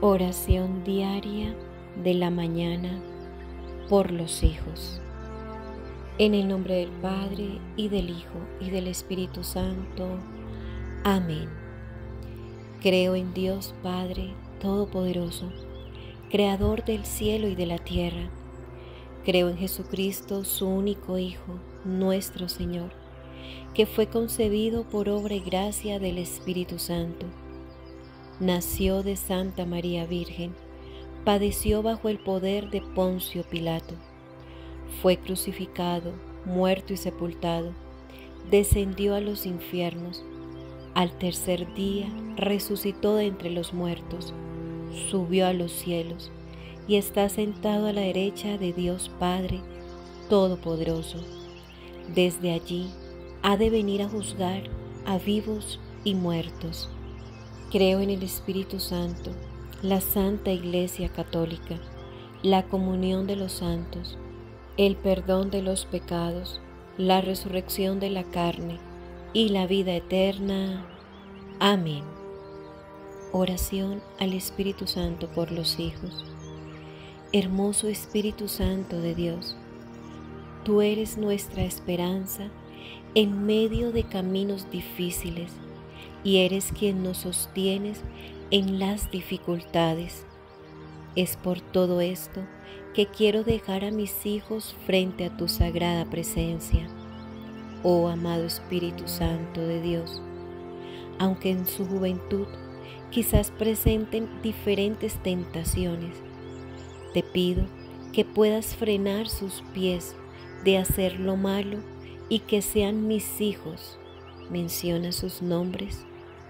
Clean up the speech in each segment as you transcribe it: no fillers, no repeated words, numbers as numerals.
Oración diaria de la mañana por los hijos. En el nombre del Padre, y del Hijo, y del Espíritu Santo. Amén. Creo en Dios Padre Todopoderoso, Creador del cielo y de la tierra. Creo en Jesucristo, su único Hijo, nuestro Señor, que fue concebido por obra y gracia del Espíritu Santo. Nació de Santa María Virgen, padeció bajo el poder de Poncio Pilato, fue crucificado, muerto y sepultado, descendió a los infiernos, al tercer día resucitó de entre los muertos, subió a los cielos y está sentado a la derecha de Dios Padre Todopoderoso. Desde allí ha de venir a juzgar a vivos y muertos. Creo en el Espíritu Santo, la Santa Iglesia Católica, la comunión de los santos, el perdón de los pecados, la resurrección de la carne y la vida eterna. Amén. Oración al Espíritu Santo por los hijos. Hermoso Espíritu Santo de Dios, tú eres nuestra esperanza en medio de caminos difíciles, y eres quien nos sostienes en las dificultades. Es por todo esto que quiero dejar a mis hijos frente a tu sagrada presencia, oh amado Espíritu Santo de Dios. Aunque en su juventud quizás presenten diferentes tentaciones, te pido que puedas frenar sus pies de hacer lo malo y que sean mis hijos. Menciona sus nombres.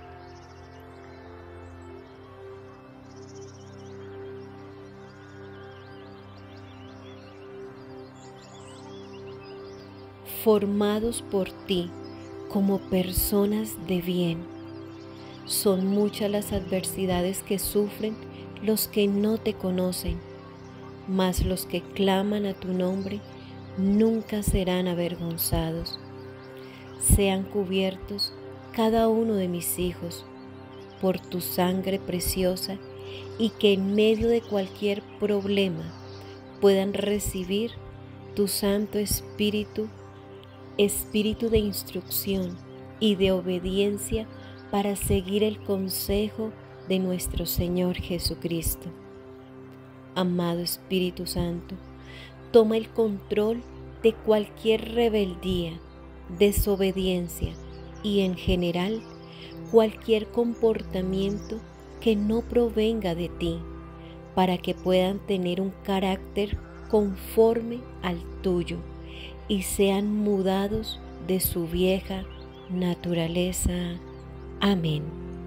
Formados por ti como personas de bien. Son muchas las adversidades que sufren los que no te conocen, mas los que claman a tu nombre nunca serán avergonzados. Sean cubiertos cada uno de mis hijos por tu sangre preciosa, y que en medio de cualquier problema puedan recibir tu Santo Espíritu, Espíritu de instrucción y de obediencia para seguir el consejo de nuestro Señor Jesucristo. Amado Espíritu Santo, toma el control de cualquier rebeldía, desobediencia y en general cualquier comportamiento que no provenga de ti, para que puedan tener un carácter conforme al tuyo y sean mudados de su vieja naturaleza. Amén.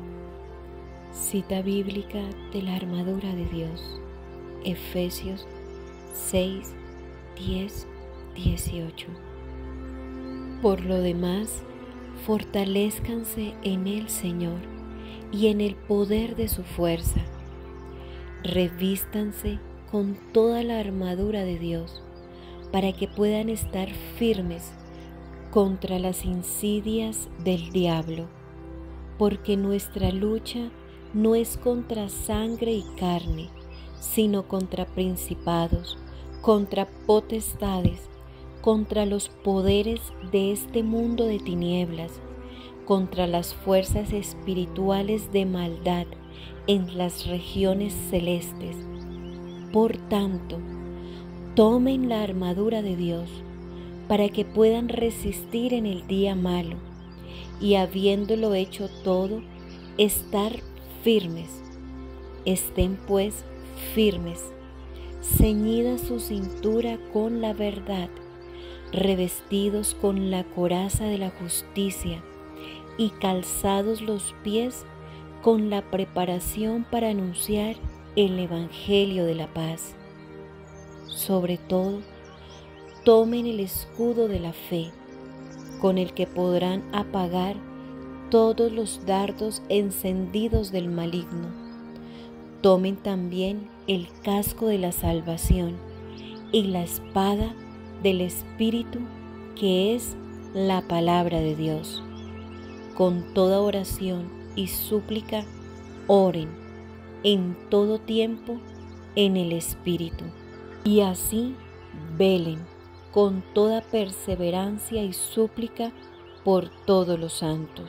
Cita bíblica de la armadura de Dios, Efesios 6, 10, 18. Por lo demás, fortalézcanse en el Señor y en el poder de su fuerza. Revístanse con toda la armadura de Dios, para que puedan estar firmes contra las insidias del diablo, porque nuestra lucha no es contra sangre y carne, sino contra principados, contra potestades, contra los poderes de este mundo de tinieblas, contra las fuerzas espirituales de maldad en las regiones celestes. Por tanto, tomen la armadura de Dios para que puedan resistir en el día malo, y habiéndolo hecho todo, estar firmes. Estén pues firmes, ceñida su cintura con la verdad, revestidos con la coraza de la justicia y calzados los pies con la preparación para anunciar el Evangelio de la paz. Sobre todo, tomen el escudo de la fe, con el que podrán apagar todos los dardos encendidos del maligno. Tomen también el casco de la salvación y la espada del Espíritu, que es la palabra de Dios. Con toda oración y súplica, oren en todo tiempo en el Espíritu, y así velen con toda perseverancia y súplica por todos los santos.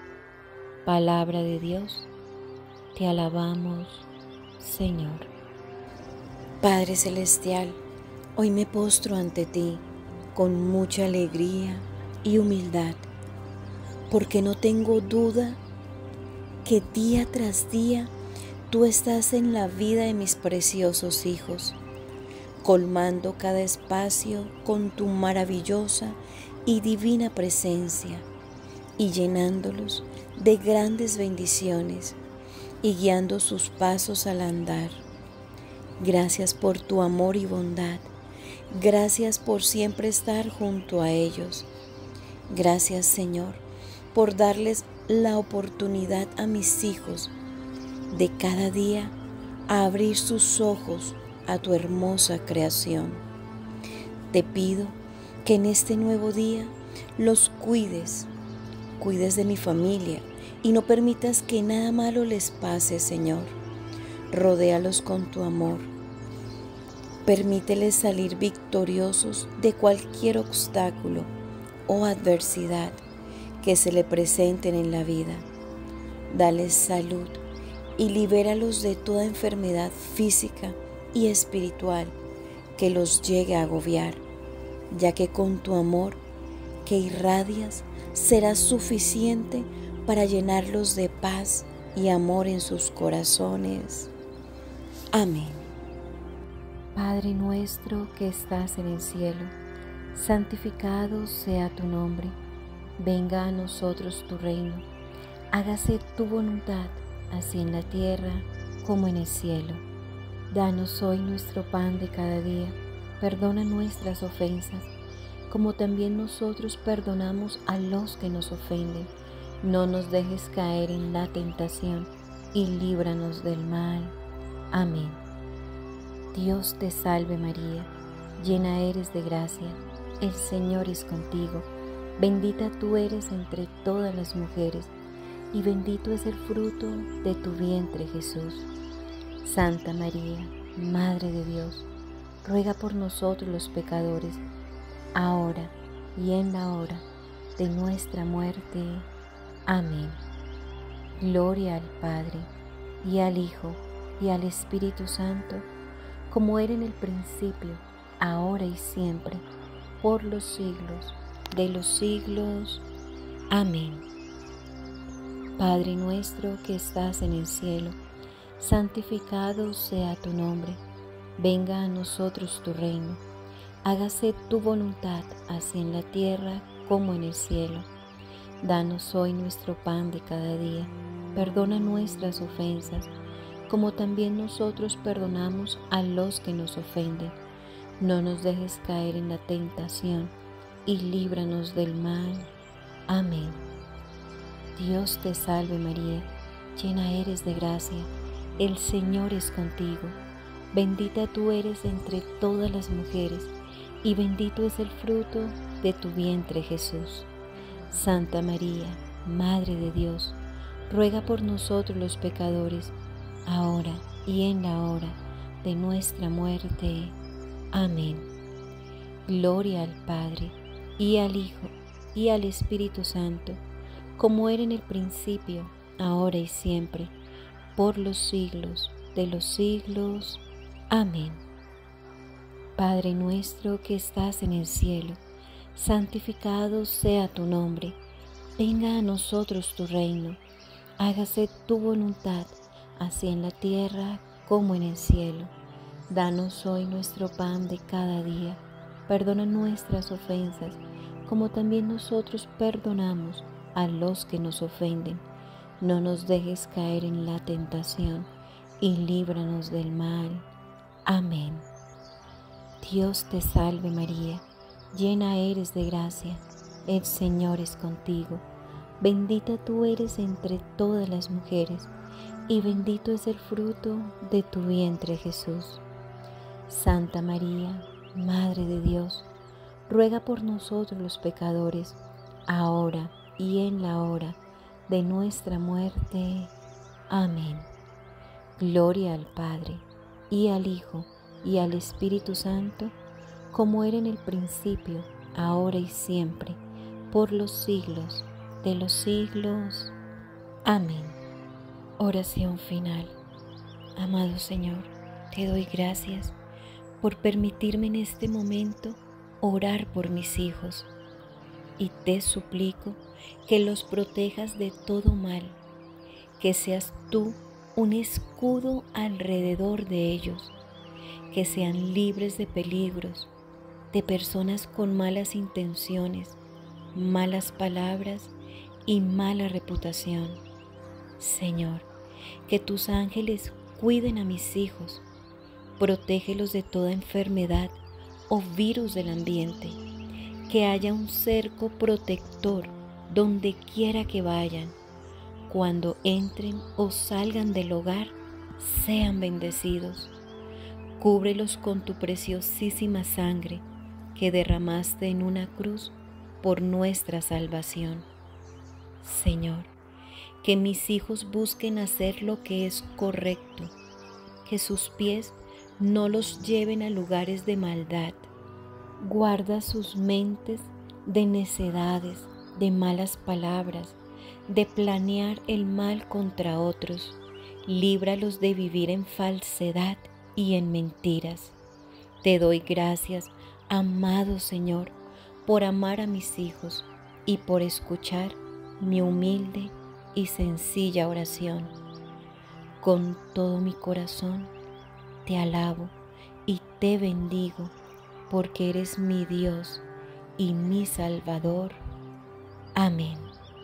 Palabra de Dios, te alabamos, Señor. Padre Celestial, hoy me postro ante ti con mucha alegría y humildad, porque no tengo duda que día tras día tú estás en la vida de mis preciosos hijos, colmando cada espacio con tu maravillosa y divina presencia y llenándolos de grandes bendiciones y guiando sus pasos al andar. Gracias por tu amor y bondad. Gracias por siempre estar junto a ellos. Gracias, Señor, por darles la oportunidad a mis hijos de cada día a abrir sus ojos a tu hermosa creación. Te pido que en este nuevo día los cuides de mi familia y no permitas que nada malo les pase, Señor. Rodéalos con tu amor. Permíteles salir victoriosos de cualquier obstáculo o adversidad que se le presenten en la vida. Dales salud y libéralos de toda enfermedad física y espiritual que los llegue a agobiar, ya que con tu amor que irradias será suficiente para llenarlos de paz y amor en sus corazones. Amén. Padre nuestro que estás en el cielo, santificado sea tu nombre. Venga a nosotros tu reino. Hágase tu voluntad, así en la tierra como en el cielo. Danos hoy nuestro pan de cada día. Perdona nuestras ofensas, como también nosotros perdonamos a los que nos ofenden. No nos dejes caer en la tentación y líbranos del mal. Amén. Dios te salve María, llena eres de gracia, el Señor es contigo. Bendita tú eres entre todas las mujeres, y bendito es el fruto de tu vientre, Jesús. Santa María, Madre de Dios, ruega por nosotros los pecadores, ahora y en la hora de nuestra muerte. Amén. Gloria al Padre, y al Hijo, y al Espíritu Santo, como era en el principio, ahora y siempre, por los siglos de los siglos. Amén. Padre nuestro que estás en el cielo, santificado sea tu nombre. Venga a nosotros tu reino. Hágase tu voluntad, así en la tierra como en el cielo. Danos hoy nuestro pan de cada día. Perdona nuestras ofensas, como también nosotros perdonamos a los que nos ofenden. No nos dejes caer en la tentación y líbranos del mal. Amén. Dios te salve María, llena eres de gracia, el Señor es contigo. Bendita tú eres entre todas las mujeres, y bendito es el fruto de tu vientre Jesús. Santa María, Madre de Dios, ruega por nosotros los pecadores, ahora y en la hora de nuestra muerte. Amén. Gloria al Padre, y al Hijo, y al Espíritu Santo, como era en el principio, ahora y siempre, por los siglos de los siglos. Amén. Padre nuestro que estás en el cielo, santificado sea tu nombre. Venga a nosotros tu reino. Hágase tu voluntad, así en la tierra como en el cielo. Danos hoy nuestro pan de cada día. Perdona nuestras ofensas, como también nosotros perdonamos a los que nos ofenden. No nos dejes caer en la tentación y líbranos del mal. Amén. Dios te salve María, llena eres de gracia, el Señor es contigo. Bendita tú eres entre todas las mujeres, y bendito es el fruto de tu vientre Jesús. Santa María, Madre de Dios, ruega por nosotros los pecadores, ahora y en la hora de nuestra muerte. Amén. Gloria al Padre, y al Hijo, y al Espíritu Santo, como era en el principio, ahora y siempre, por los siglos de los siglos. Amén. Oración final. Amado Señor, te doy gracias por permitirme en este momento orar por mis hijos, y te suplico que los protejas de todo mal, que seas tú un escudo alrededor de ellos, que sean libres de peligros, de personas con malas intenciones, malas palabras y mala reputación. Señor, que tus ángeles cuiden a mis hijos, protégelos de toda enfermedad o virus del ambiente, que haya un cerco protector donde quiera que vayan. Cuando entren o salgan del hogar, sean bendecidos. Cúbrelos con tu preciosísima sangre que derramaste en una cruz por nuestra salvación. Señor, que mis hijos busquen hacer lo que es correcto, que sus pies no los lleven a lugares de maldad. Guarda sus mentes de necedades, de malas palabras, de planear el mal contra otros. Líbralos de vivir en falsedad y en mentiras. Te doy gracias, amado Señor, por amar a mis hijos y por escuchar mi humilde y sencilla oración. Con todo mi corazón te alabo y te bendigo, porque eres mi Dios y mi Salvador. Amén.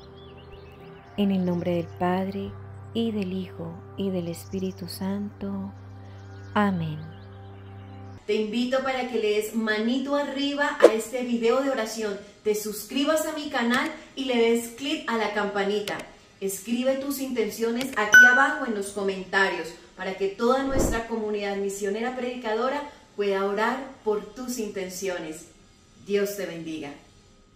En el nombre del Padre, y del Hijo, y del Espíritu Santo. Amén. Te invito para que le des manito arriba a este video de oración, te suscribas a mi canal y le des clic a la campanita. Escribe tus intenciones aquí abajo en los comentarios para que toda nuestra comunidad misionera predicadora pueda orar por tus intenciones. Dios te bendiga.